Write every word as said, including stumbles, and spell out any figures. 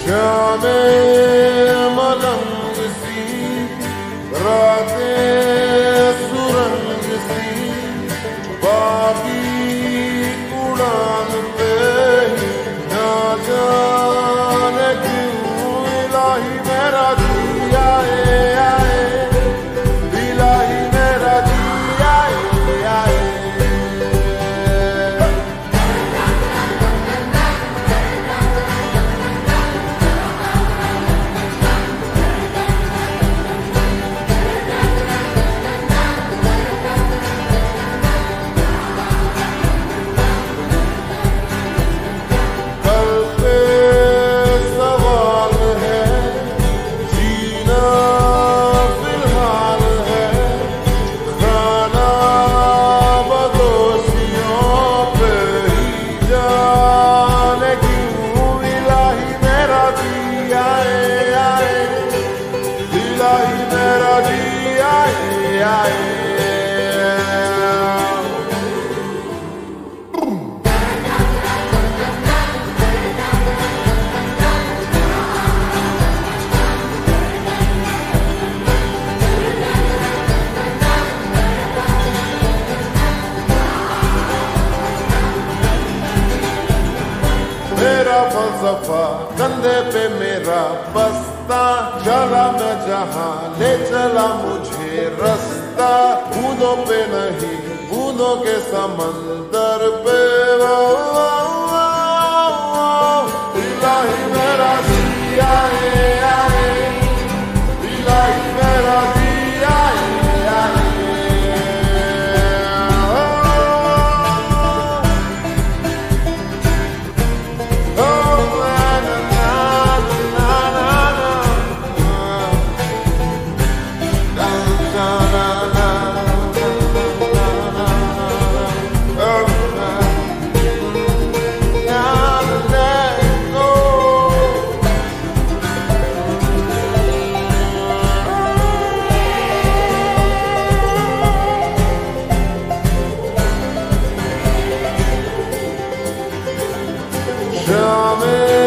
शामे मलंग सी रातें सुरंग सी बाकी उड़ान पे ही ना जाने क्यों इलाही मेरा जी आए आए इलाही मेरा जी आए आए मेरा फलसफा कंधे पे मेरा बस्ता चला मैं जहां ले चला मुझे रास्ता बूंदों पे नहीं बूंदों के समंदर पे इलाही मेरा जी आए आए इलाही मेरा जी आए आए Show me